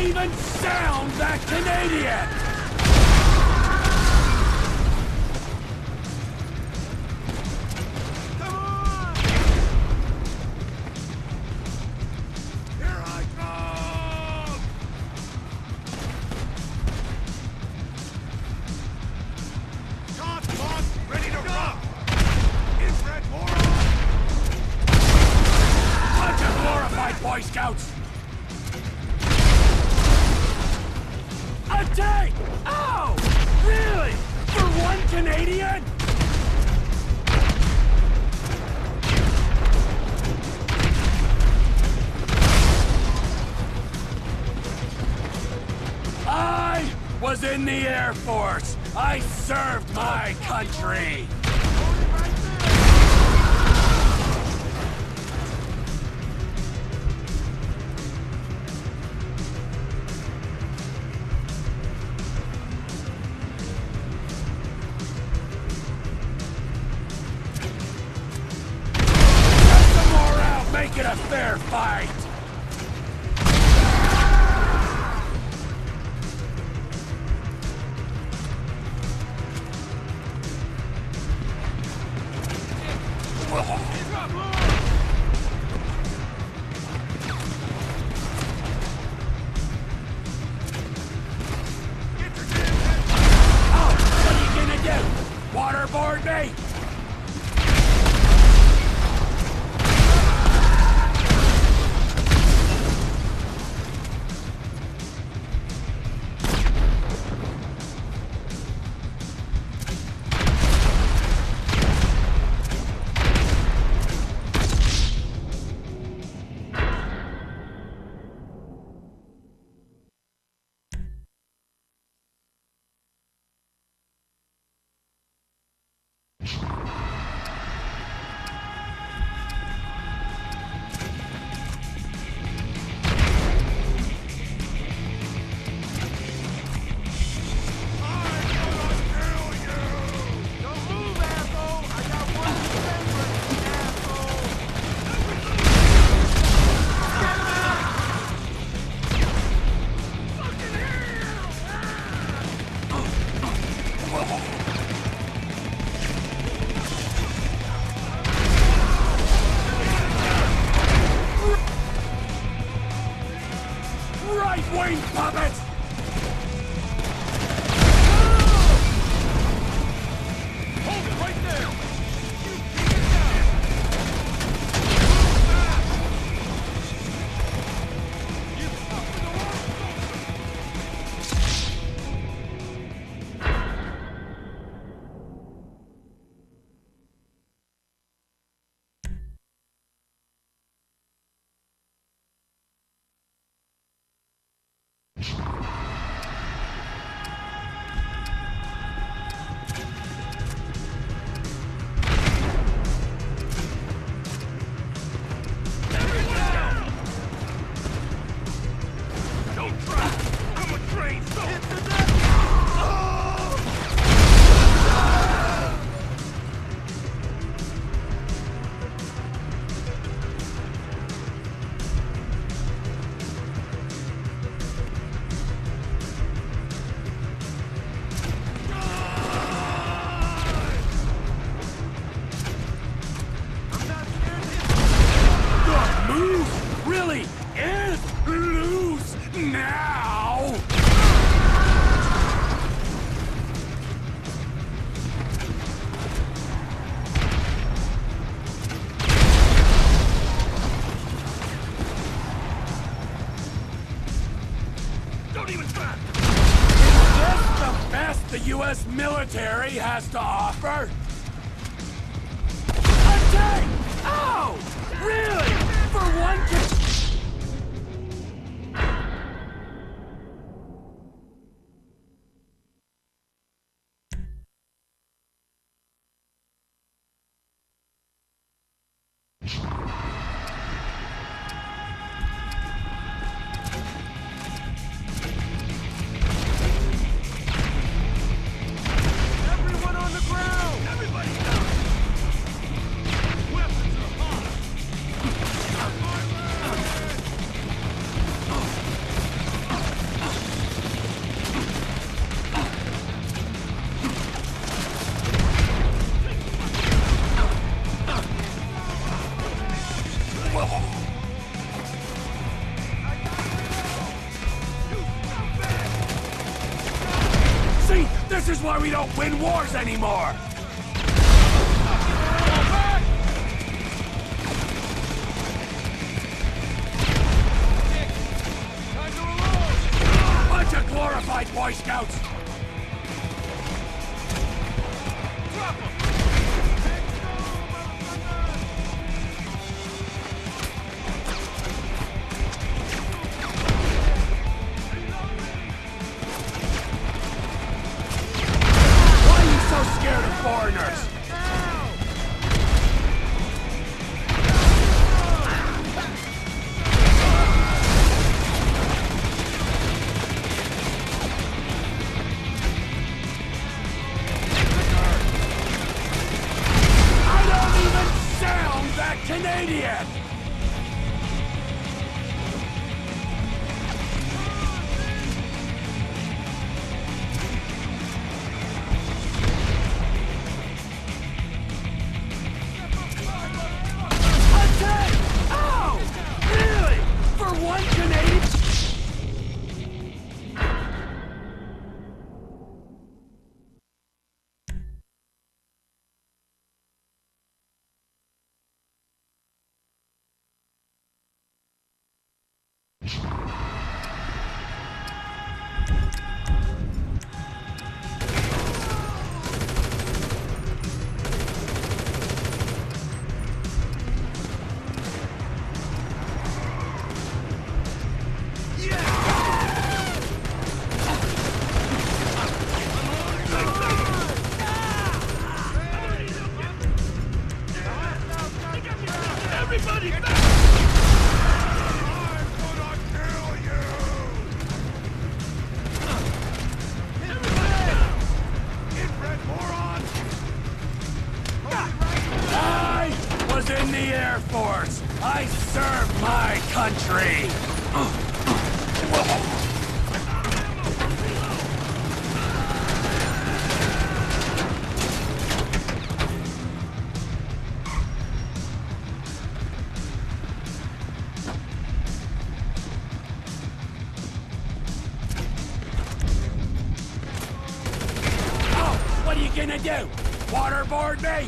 even sound that Canadian! Boy Scouts! Attack! Oh! Really? For one Canadian? I was in the Air Force. I served my country. Make it a fair fight! Oh, what are you gonna do? Waterboard me? Right-wing puppets! Hold it right there! The U.S. military has to offer? Attack! Oh! Really? For one Everyone on the ground! Everybody down! Weapons are hot! is why we don't win wars anymore! Bunch of glorified Boy Scouts! Drop 'em! Why are you so scared of foreigners? I don't even sound that Canadian! Attack! Oh! Really? For one Canadian? Everybody back! I'm gonna kill you! Inbred moron! I was in the Air Force! I served my country! What are you gonna do? Waterboard me?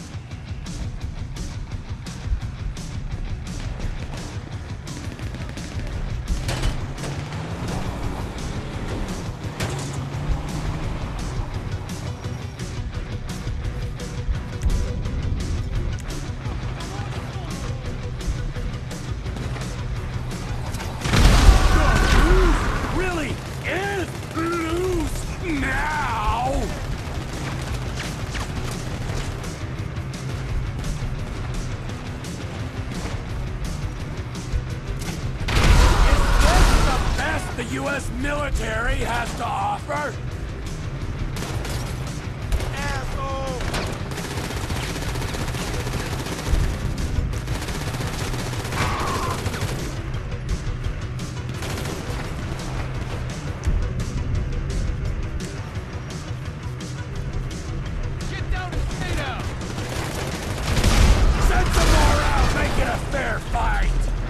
Really? Is loose now? The U.S. military has to offer? Asshole! Get down and stay down! Send some more out! Make it a fair fight!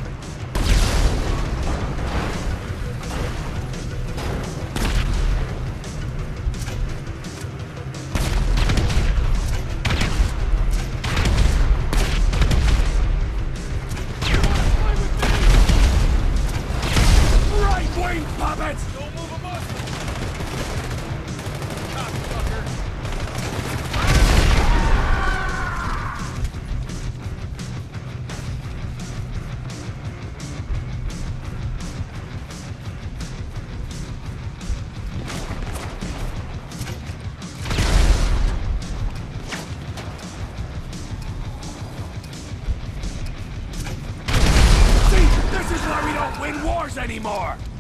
Right-wing puppets! Don't move a muscle! Cocksucker! See, this is why we don't win wars anymore!